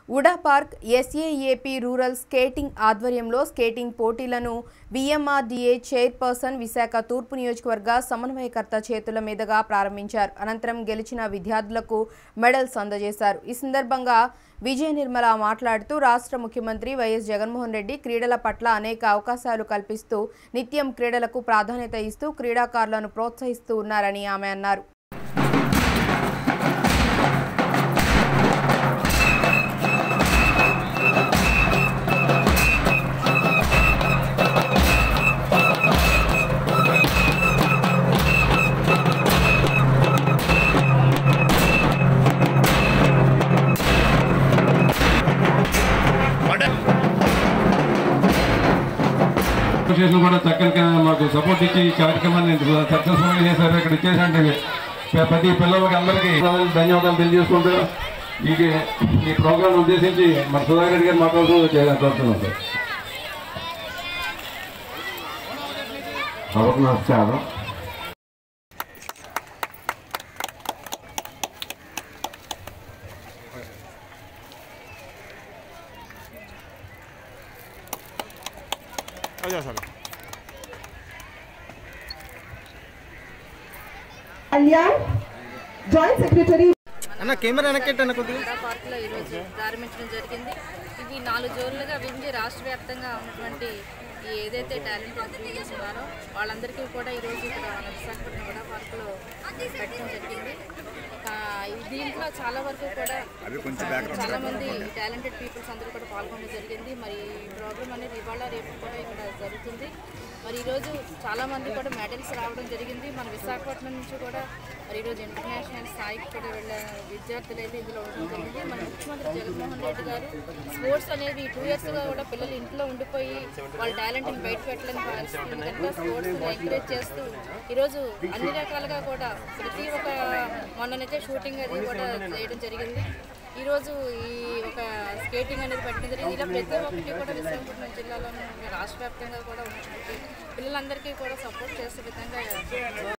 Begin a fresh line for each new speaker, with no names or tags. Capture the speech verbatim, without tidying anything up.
ఉడా park SAAP rural skating ఆధ్వర్యంలో skating పోటీలను VMRDA chairperson Visakha తూర్పు నియోజకవర్గ సమన్వయకర్త చేతుల మీదుగా ప్రారంభించారు. అనంతరం గెలిచిన విద్యార్థులకు మెడల్స్ అందజేశారు. ఈ సందర్భంగా విజయ నిర్మల మాట్లాడుతూ రాష్ట్ర ముఖ్యమంత్రి వైఎస్ జగన్మోహన్ రెడ్డి క్రీడల పట్ల అనేక అవకాశాలు కల్పిస్తూ నిత్యం క్రీడలకు ప్రాధాన్యత ఇస్తూ క్రీడాకారులను ప్రోత్సహిస్తూ ఉన్నారని ఆమె అన్నారు.
కూడా చక్కగా మాకు సపోర్ట్ ఇచ్చి ఈ కార్యక్రమాన్ని సక్సెస్ఫుల్గా చేశారు. ఇక్కడ ఇచ్చేసంటే ప్రతి పిల్లలకి అందరికీ ధన్యవాదాలు తెలియజేసుకుంటూ ఈ ఈ ప్రోగ్రాం ఉద్దేశించి మన సుధాకర్ రెడ్డి గారు మాట్లాడుతూ చేస్తున్నాం సార్. అవకు నమస్కారం.
కళ్యాణ్ జాయింట్ సెక్రటరీ
అన్న కెమెరా వెనకెట్టన్న కొద్దిగా
ఉడా పార్క్లో ఈరోజు ప్రారంభించడం జరిగింది. ఇది నాలుగు జోన్లుగా విభజించి రాష్ట్ర వ్యాప్తంగా ఉన్నటువంటి ఈ ఏదైతే టాలెంటెడ్ పీపుల్స్ ఉన్నారో వాళ్ళందరికీ కూడా ఈరోజు ఇక్కడ విశాఖపట్నం ఉడా పార్క్లో పెట్టడం జరిగింది. దీంట్లో చాలా వరకు కూడా చాలా మంది టాలెంటెడ్ పీపుల్స్ అందరూ కూడా పాల్గొనడం జరిగింది. మరి ఈ ప్రోగ్రామ్ అనేది ఇవాళ రేపు కూడా ఇక్కడ జరుగుతుంది. మరి ఈరోజు చాలామంది కూడా మెడల్స్ రావడం జరిగింది. మన విశాఖపట్నం నుంచి కూడా మరి ఈరోజు ఇంటర్నేషనల్ స్థాయికి కూడా వెళ్ళే విద్యార్థులు అయితే ఇందులో ఉండడం జరిగింది. మన ముఖ్యమంత్రి జగన్మోహన్ రెడ్డి గారు స్పోర్ట్స్ అనేది టూ ఇయర్స్గా కూడా పిల్లలు ఇంట్లో ఉండిపోయి వాళ్ళ టాలెంట్ని బయట పెట్టలేని పరిస్థితి ఉంది కనుక స్పోర్ట్స్ని ఎంకరేజ్ చేస్తూ ఈరోజు అన్ని రకాలుగా కూడా ప్రతి ఒక్క మొన్ననైతే షూటింగ్ అది కూడా చేయడం జరిగింది. ఈరోజు ఈ ఒక స్కేటింగ్ అనేది పెట్టడం జరిగింది. ఇలా ప్రతి ఒక్కటి కూడా విశాఖపట్నం జిల్లాలో రాష్ట్ర వ్యాప్తంగా కూడా ఉన్నటువంటి పిల్లలందరికీ కూడా సపోర్ట్ చేసే విధంగా